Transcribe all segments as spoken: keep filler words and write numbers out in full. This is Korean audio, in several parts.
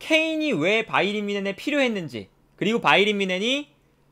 케인이 왜 바이에른 뮌헨에 필요했는지, 그리고 바이에른 뮌헨이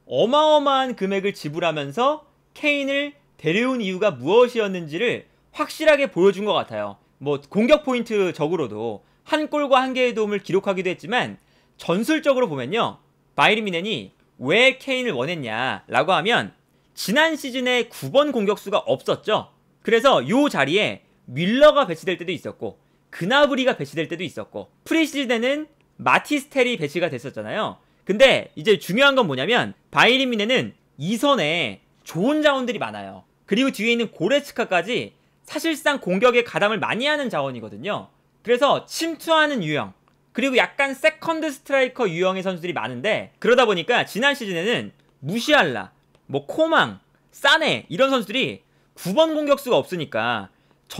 어마어마한 금액을 지불하면서 케인을 데려온 이유가 무엇이었는지를 확실하게 보여준 것 같아요. 뭐 공격 포인트 적으로도 한 골과 한 개의 도움을 기록하기도 했지만, 전술적으로 보면요, 바이에른 뮌헨이 왜 케인을 원했냐 라고 하면 지난 시즌에 구 번 공격수가 없었죠. 그래서 이 자리에 뮬러가 배치될 때도 있었고 그나브리가 배치될 때도 있었고 프리시즌에는 마티스텔이 배치가 됐었잖아요. 근데 이제 중요한 건 뭐냐면 바이에른 뮌헨은 이 선에 좋은 자원들이 많아요. 그리고 뒤에 있는 고레츠카까지 사실상 공격에 가담을 많이 하는 자원이거든요. 그래서 침투하는 유형, 그리고 약간 세컨드 스트라이커 유형의 선수들이 많은데, 그러다 보니까 지난 시즌에는 무시알라, 뭐 코망, 사네 이런 선수들이 구 번 공격수가 없으니까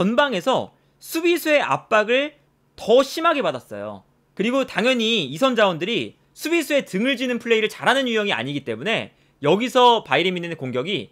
전방에서 수비수의 압박을 더 심하게 받았어요. 그리고 당연히 이 선 자원들이 수비수의 등을 지는 플레이를 잘하는 유형이 아니기 때문에 여기서 바이에른 뮌헨의 공격이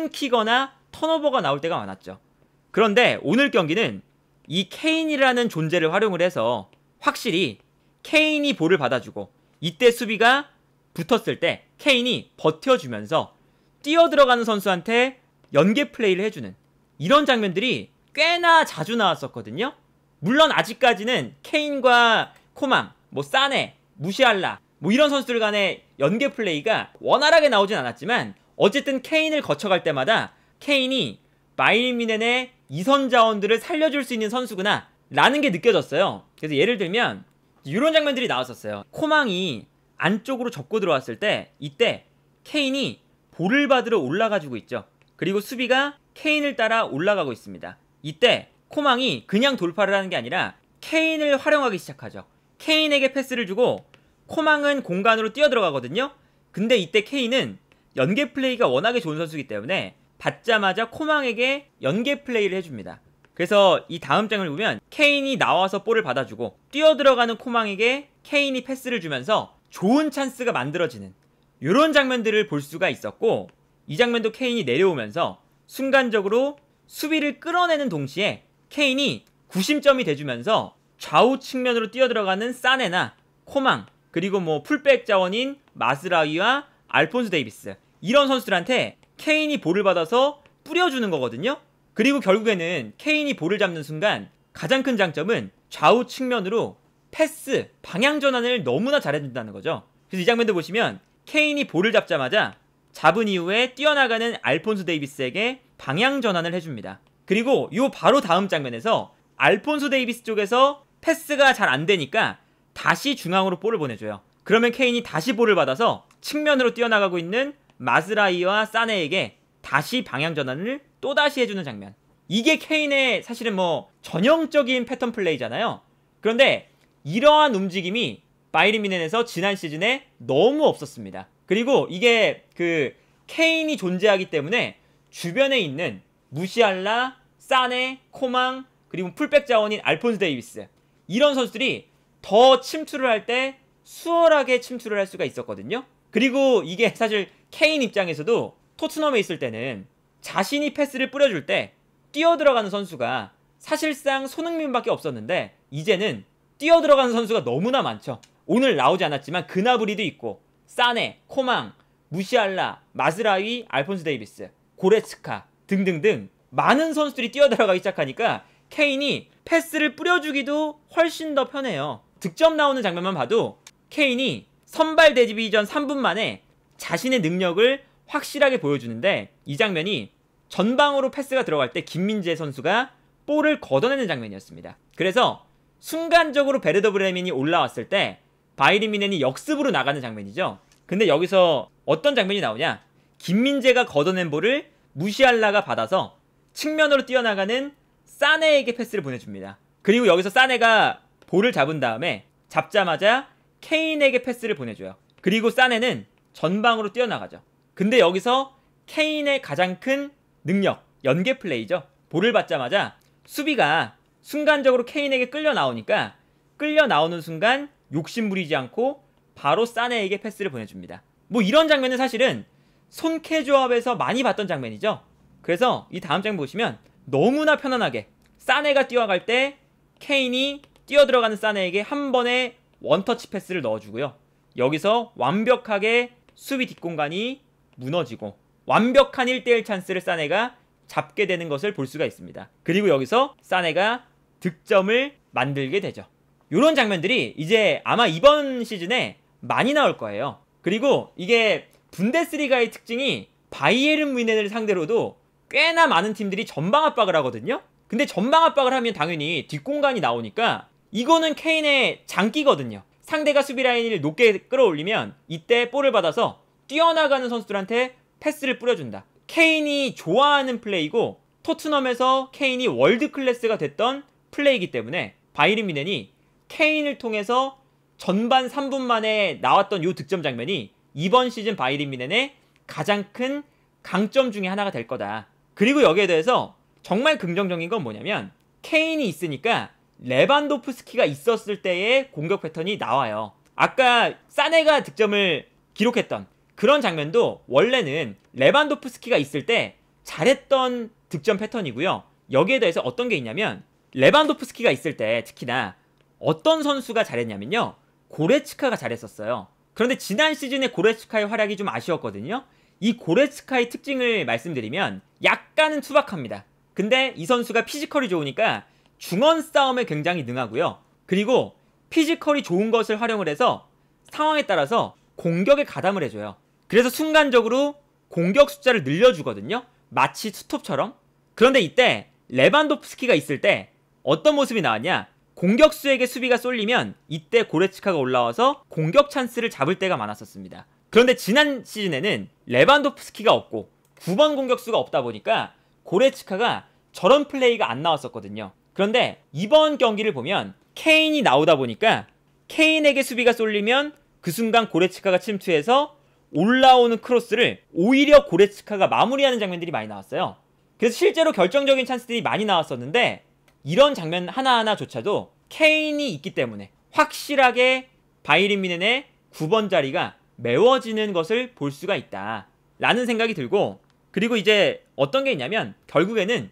끊기거나 턴오버가 나올 때가 많았죠. 그런데 오늘 경기는 이 케인이라는 존재를 활용을 해서 확실히 케인이 볼을 받아주고 이때 수비가 붙었을 때 케인이 버텨주면서 뛰어들어가는 선수한테 연계 플레이를 해주는 이런 장면들이 꽤나 자주 나왔었거든요. 물론 아직까지는 케인과 코망, 뭐 사네, 무시알라 뭐 이런 선수들 간의 연계 플레이가 원활하게 나오진 않았지만, 어쨌든 케인을 거쳐갈 때마다 케인이 바이에른 뮌헨의 이선 자원들을 살려줄 수 있는 선수구나 라는 게 느껴졌어요. 그래서 예를 들면 이런 장면들이 나왔었어요. 코망이 안쪽으로 접고 들어왔을 때 이때 케인이 볼을 받으러 올라가지고 있죠. 그리고 수비가 케인을 따라 올라가고 있습니다. 이때 코망이 그냥 돌파를 하는 게 아니라 케인을 활용하기 시작하죠. 케인에게 패스를 주고 코망은 공간으로 뛰어들어가거든요. 근데 이때 케인은 연계 플레이가 워낙에 좋은 선수이기 때문에 받자마자 코망에게 연계 플레이를 해줍니다. 그래서 이 다음 장면을 보면 케인이 나와서 볼을 받아주고 뛰어들어가는 코망에게 케인이 패스를 주면서 좋은 찬스가 만들어지는 이런 장면들을 볼 수가 있었고, 이 장면도 케인이 내려오면서 순간적으로 수비를 끌어내는 동시에 케인이 구심점이 돼주면서 좌우 측면으로 뛰어들어가는 사네나 코망, 그리고 뭐 풀백 자원인 마스라위와 알폰소 데이비스 이런 선수들한테 케인이 볼을 받아서 뿌려주는 거거든요. 그리고 결국에는 케인이 볼을 잡는 순간 가장 큰 장점은 좌우 측면으로 패스, 방향 전환을 너무나 잘해준다는 거죠. 그래서 이 장면도 보시면 케인이 볼을 잡자마자 잡은 이후에 뛰어나가는 알폰소 데이비스에게 방향 전환을 해줍니다. 그리고 요 바로 다음 장면에서 알폰소 데이비스 쪽에서 패스가 잘 안되니까 다시 중앙으로 볼을 보내줘요. 그러면 케인이 다시 볼을 받아서 측면으로 뛰어나가고 있는 마즈라이와 사네에게 다시 방향 전환을 또다시 해주는 장면. 이게 케인의 사실은 뭐 전형적인 패턴 플레이잖아요. 그런데 이러한 움직임이 바이에른 뮌헨에서 지난 시즌에 너무 없었습니다. 그리고 이게 그 케인이 존재하기 때문에 주변에 있는 무시알라, 사네, 코망, 그리고 풀백 자원인 알폰소 데이비스 이런 선수들이 더 침투를 할 때 수월하게 침투를 할 수가 있었거든요. 그리고 이게 사실 케인 입장에서도 토트넘에 있을 때는 자신이 패스를 뿌려줄 때 뛰어들어가는 선수가 사실상 손흥민밖에 없었는데 이제는 뛰어들어가는 선수가 너무나 많죠. 오늘 나오지 않았지만 그나브리도 있고 사네, 코망, 무시알라, 마즈라위, 알폰소 데이비스, 고레츠카 등등등 많은 선수들이 뛰어들어가기 시작하니까 케인이 패스를 뿌려주기도 훨씬 더 편해요. 득점 나오는 장면만 봐도 케인이 선발 데뷔전 삼 분 만에 자신의 능력을 확실하게 보여주는데, 이 장면이 전방으로 패스가 들어갈 때 김민재 선수가 볼을 걷어내는 장면이었습니다. 그래서 순간적으로 베르더 브레멘이 올라왔을 때 바이에른 뮌헨이 역습으로 나가는 장면이죠. 근데 여기서 어떤 장면이 나오냐, 김민재가 걷어낸 볼을 무시알라가 받아서 측면으로 뛰어나가는 사네에게 패스를 보내줍니다. 그리고 여기서 사네가 볼을 잡은 다음에 잡자마자 케인에게 패스를 보내줘요. 그리고 사네는 전방으로 뛰어나가죠. 근데 여기서 케인의 가장 큰 능력, 연계 플레이죠. 볼을 받자마자 수비가 순간적으로 케인에게 끌려 나오니까 끌려 나오는 순간 욕심 부리지 않고 바로 사네에게 패스를 보내줍니다. 뭐 이런 장면은 사실은 손캐 조합에서 많이 봤던 장면이죠. 그래서 이 다음 장면 보시면 너무나 편안하게 사네가 뛰어갈 때 케인이 뛰어들어가는 사네에게 한 번에 원터치 패스를 넣어주고요. 여기서 완벽하게 수비 뒷공간이 무너지고 완벽한 일 대 일 찬스를 사네가 잡게 되는 것을 볼 수가 있습니다. 그리고 여기서 사네가 득점을 만들게 되죠. 이런 장면들이 이제 아마 이번 시즌에 많이 나올 거예요. 그리고 이게 분데스리가의 특징이 바이에른 뮌헨을 상대로도 꽤나 많은 팀들이 전방 압박을 하거든요. 근데 전방 압박을 하면 당연히 뒷공간이 나오니까 이거는 케인의 장기거든요. 상대가 수비 라인을 높게 끌어올리면 이때 볼을 받아서 뛰어나가는 선수들한테 패스를 뿌려준다. 케인이 좋아하는 플레이고 토트넘에서 케인이 월드 클래스가 됐던 플레이이기 때문에 바이에른 뮌헨이 케인을 통해서 전반 삼 분 만에 나왔던 이 득점 장면이 이번 시즌 바이에른 뮌헨의 가장 큰 강점 중에 하나가 될 거다. 그리고 여기에 대해서 정말 긍정적인 건 뭐냐면 케인이 있으니까 레반도프스키가 있었을 때의 공격 패턴이 나와요. 아까 사네가 득점을 기록했던 그런 장면도 원래는 레반도프스키가 있을 때 잘했던 득점 패턴이고요. 여기에 대해서 어떤 게 있냐면 레반도프스키가 있을 때 특히나 어떤 선수가 잘했냐면요. 고레츠카가 잘했었어요. 그런데 지난 시즌에 고레츠카의 활약이 좀 아쉬웠거든요. 이 고레츠카의 특징을 말씀드리면 약간은 투박합니다. 근데 이 선수가 피지컬이 좋으니까 중원 싸움에 굉장히 능하고요. 그리고 피지컬이 좋은 것을 활용을 해서 상황에 따라서 공격에 가담을 해줘요. 그래서 순간적으로 공격 숫자를 늘려주거든요. 마치 투톱처럼. 그런데 이때 레반도프스키가 있을 때 어떤 모습이 나왔냐? 공격수에게 수비가 쏠리면 이때 고레츠카가 올라와서 공격 찬스를 잡을 때가 많았었습니다. 그런데 지난 시즌에는 레반도프스키가 없고 구 번 공격수가 없다 보니까 고레츠카가 저런 플레이가 안 나왔었거든요. 그런데 이번 경기를 보면 케인이 나오다 보니까 케인에게 수비가 쏠리면 그 순간 고레츠카가 침투해서 올라오는 크로스를 오히려 고레츠카가 마무리하는 장면들이 많이 나왔어요. 그래서 실제로 결정적인 찬스들이 많이 나왔었는데 이런 장면 하나하나조차도 케인이 있기 때문에 확실하게 바이에른 뮌헨의 구 번 자리가 메워지는 것을 볼 수가 있다 라는 생각이 들고, 그리고 이제 어떤 게 있냐면 결국에는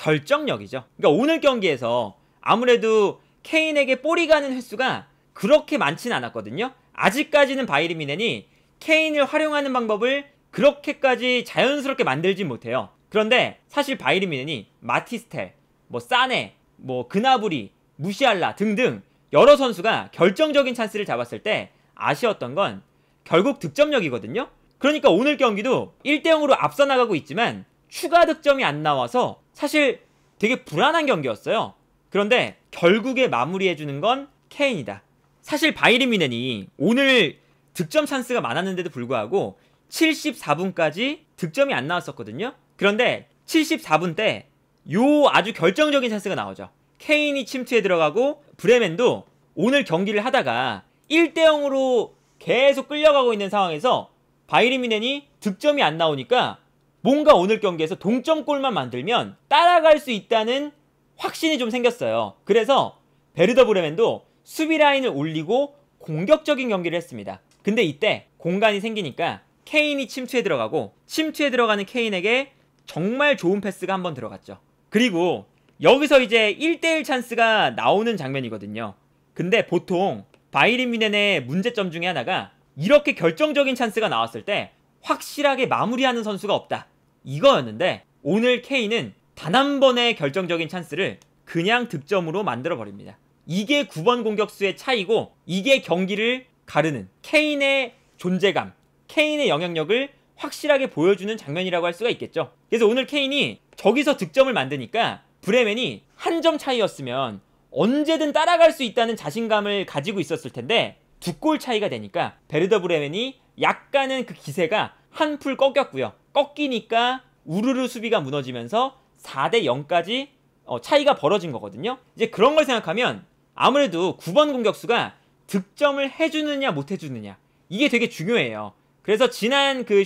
결정력이죠. 그러니까 오늘 경기에서 아무래도 케인에게 볼이 가는 횟수가 그렇게 많지는 않았거든요. 아직까지는 바이에른 뮌헨이 케인을 활용하는 방법을 그렇게까지 자연스럽게 만들진 못해요. 그런데 사실 바이에른 뮌헨이 마티스텔, 뭐 사네, 뭐 그나브리, 무시알라 등등 여러 선수가 결정적인 찬스를 잡았을 때 아쉬웠던 건 결국 득점력이거든요. 그러니까 오늘 경기도 일 대 영으로 앞서 나가고 있지만 추가 득점이 안 나와서 사실 되게 불안한 경기였어요. 그런데 결국에 마무리해주는 건 케인이다. 사실 바이에른 뮌헨이 오늘 득점 찬스가 많았는데도 불구하고 칠십사 분까지 득점이 안 나왔었거든요. 그런데 칠십사 분 때 요 아주 결정적인 찬스가 나오죠. 케인이 침투에 들어가고 브레멘도 오늘 경기를 하다가 일 대 영으로 계속 끌려가고 있는 상황에서 바이에른 뮌헨이 득점이 안 나오니까 뭔가 오늘 경기에서 동점골만 만들면 따라갈 수 있다는 확신이 좀 생겼어요. 그래서 베르더 브레멘도 수비 라인을 올리고 공격적인 경기를 했습니다. 근데 이때 공간이 생기니까 케인이 침투에 들어가고 침투에 들어가는 케인에게 정말 좋은 패스가 한번 들어갔죠. 그리고 여기서 이제 일 대 일 찬스가 나오는 장면이거든요. 근데 보통 바이에른 뮌헨의 문제점 중에 하나가 이렇게 결정적인 찬스가 나왔을 때 확실하게 마무리하는 선수가 없다, 이거였는데 오늘 케인은 단 한 번의 결정적인 찬스를 그냥 득점으로 만들어버립니다. 이게 구 번 공격수의 차이고 이게 경기를 가르는 케인의 존재감, 케인의 영향력을 확실하게 보여주는 장면이라고 할 수가 있겠죠. 그래서 오늘 케인이 저기서 득점을 만드니까 브레멘이 한 점 차이였으면 언제든 따라갈 수 있다는 자신감을 가지고 있었을 텐데 두 골 차이가 되니까 베르더 브레멘이 약간은 그 기세가 한풀 꺾였고요. 꺾이니까 우르르 수비가 무너지면서 사 대 영까지 어, 차이가 벌어진 거거든요. 이제 그런 걸 생각하면 아무래도 구 번 공격수가 득점을 해주느냐 못 해주느냐 이게 되게 중요해요. 그래서 지난 그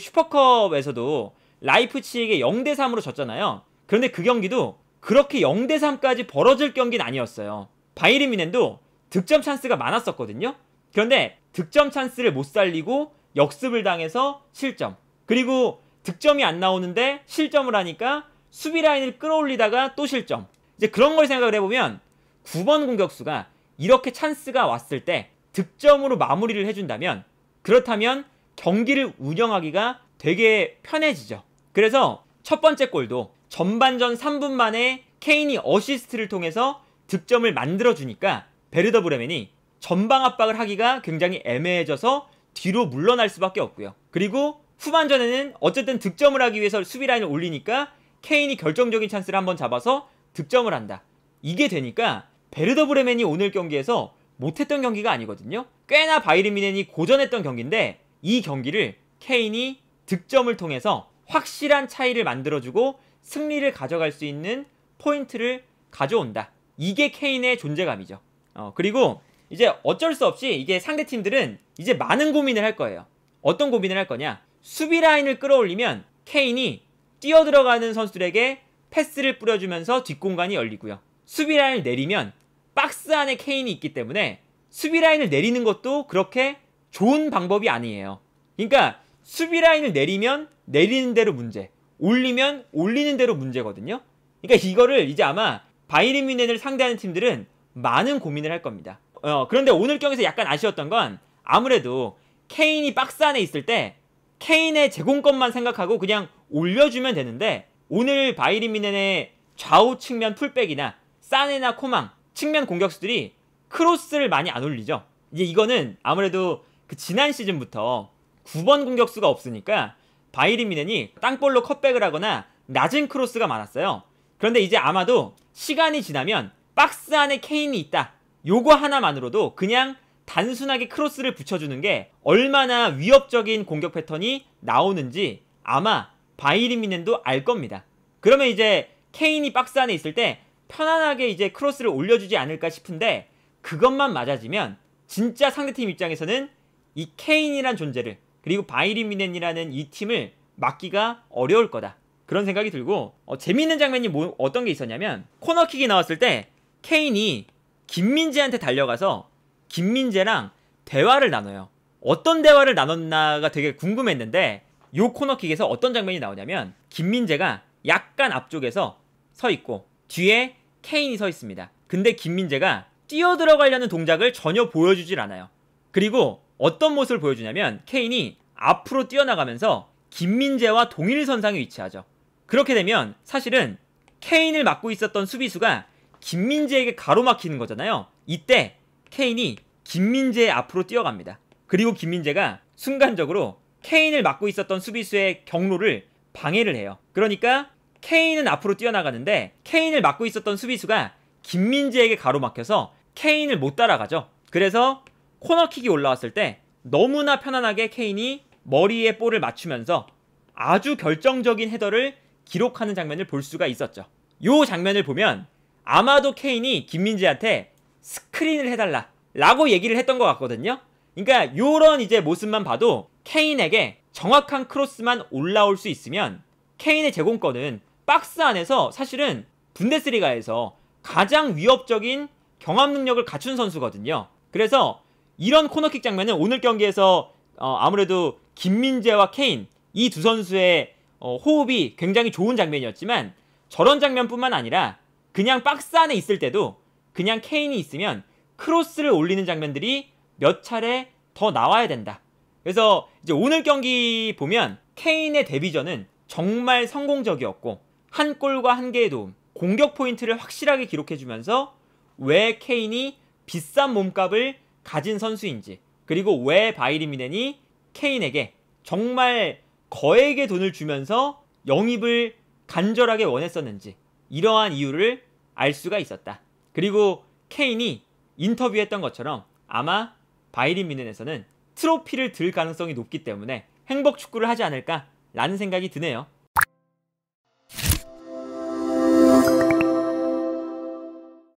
슈퍼컵에서도 라이프치히에게 영 대 삼으로 졌잖아요. 그런데 그 경기도 그렇게 영 대 삼까지 벌어질 경기는 아니었어요. 바이에른 뮌헨도 득점 찬스가 많았었거든요. 그런데 득점 찬스를 못 살리고 역습을 당해서 실점, 그리고 득점이 안 나오는데 실점을 하니까 수비 라인을 끌어올리다가 또 실점. 이제 그런 걸 생각을 해보면 구 번 공격수가 이렇게 찬스가 왔을 때 득점으로 마무리를 해준다면, 그렇다면 경기를 운영하기가 되게 편해지죠. 그래서 첫 번째 골도 전반전 삼 분 만에 케인이 어시스트를 통해서 득점을 만들어주니까 베르더 브레멘이 전방 압박을 하기가 굉장히 애매해져서 뒤로 물러날 수밖에 없고요. 그리고 후반전에는 어쨌든 득점을 하기 위해서 수비 라인을 올리니까 케인이 결정적인 찬스를 한번 잡아서 득점을 한다. 이게 되니까 베르더 브레멘이 오늘 경기에서 못했던 경기가 아니거든요. 꽤나 바이에른 뮌헨이 고전했던 경기인데 이 경기를 케인이 득점을 통해서 확실한 차이를 만들어주고 승리를 가져갈 수 있는 포인트를 가져온다. 이게 케인의 존재감이죠. 어, 그리고 이제 어쩔 수 없이 이게 상대팀들은 이제 많은 고민을 할 거예요. 어떤 고민을 할 거냐? 수비 라인을 끌어올리면 케인이 뛰어들어가는 선수들에게 패스를 뿌려주면서 뒷공간이 열리고요. 수비 라인을 내리면 박스 안에 케인이 있기 때문에 수비 라인을 내리는 것도 그렇게 좋은 방법이 아니에요. 그러니까 수비 라인을 내리면 내리는 대로 문제, 올리면 올리는 대로 문제거든요. 그러니까 이거를 이제 아마 바이에른 뮌헨을 상대하는 팀들은 많은 고민을 할 겁니다. 어, 그런데 오늘 경기에서 약간 아쉬웠던 건 아무래도 케인이 박스 안에 있을 때 케인의 제공권만 생각하고 그냥 올려주면 되는데, 오늘 바이에른 뮌헨의 좌우 측면 풀백이나 사네나 코망 측면 공격수들이 크로스를 많이 안 올리죠. 이제 이거는 아무래도 그 지난 시즌부터 구 번 공격수가 없으니까 바이에른 뮌헨이 땅볼로 컷백을 하거나 낮은 크로스가 많았어요. 그런데 이제 아마도 시간이 지나면 박스 안에 케인이 있다, 요거 하나만으로도 그냥 단순하게 크로스를 붙여주는 게 얼마나 위협적인 공격 패턴이 나오는지 아마 바이에른 뮌헨도 알 겁니다. 그러면 이제 케인이 박스 안에 있을 때 편안하게 이제 크로스를 올려주지 않을까 싶은데, 그것만 맞아지면 진짜 상대팀 입장에서는 이 케인이란 존재를, 그리고 바이에른 뮌헨이라는 이 팀을 막기가 어려울 거다, 그런 생각이 들고, 어, 재미있는 장면이 뭐, 어떤 게 있었냐면 코너킥이 나왔을 때 케인이 김민재한테 달려가서 김민재랑 대화를 나눠요. 어떤 대화를 나눴나가 되게 궁금했는데, 요 코너킥에서 어떤 장면이 나오냐면 김민재가 약간 앞쪽에서 서 있고 뒤에 케인이 서 있습니다. 근데 김민재가 뛰어들어가려는 동작을 전혀 보여주질 않아요. 그리고 어떤 모습을 보여주냐면 케인이 앞으로 뛰어나가면서 김민재와 동일선상에 위치하죠. 그렇게 되면 사실은 케인을 막고 있었던 수비수가 김민재에게 가로막히는 거잖아요. 이때 케인이 김민재의 앞으로 뛰어갑니다. 그리고 김민재가 순간적으로 케인을 막고 있었던 수비수의 경로를 방해를 해요. 그러니까 케인은 앞으로 뛰어나가는데 케인을 막고 있었던 수비수가 김민재에게 가로막혀서 케인을 못 따라가죠. 그래서 코너킥이 올라왔을 때 너무나 편안하게 케인이 머리에 볼을 맞추면서 아주 결정적인 헤더를 기록하는 장면을 볼 수가 있었죠. 요 장면을 보면 아마도 케인이 김민재한테 스크린을 해달라 라고 얘기를 했던 것 같거든요. 그러니까 요런 이제 모습만 봐도 케인에게 정확한 크로스만 올라올 수 있으면 케인의 제공권은 박스 안에서 사실은 분데스리가에서 가장 위협적인 경합 능력을 갖춘 선수거든요. 그래서 이런 코너킥 장면은 오늘 경기에서 어 아무래도 김민재와 케인 이 두 선수의 어 호흡이 굉장히 좋은 장면이었지만, 저런 장면뿐만 아니라 그냥 박스 안에 있을 때도 그냥 케인이 있으면 크로스를 올리는 장면들이 몇 차례 더 나와야 된다. 그래서 이제 오늘 경기 보면 케인의 데뷔전은 정말 성공적이었고, 한 골과 한 개의 도움, 공격 포인트를 확실하게 기록해주면서 왜 케인이 비싼 몸값을 가진 선수인지, 그리고 왜 바이에른 뮌헨이 케인에게 정말 거액의 돈을 주면서 영입을 간절하게 원했었는지, 이러한 이유를 알 수가 있었다. 그리고 케인이 인터뷰했던 것처럼 아마 바이에른 뮌헨에서는 트로피를 들 가능성이 높기 때문에 행복 축구를 하지 않을까 라는 생각이 드네요.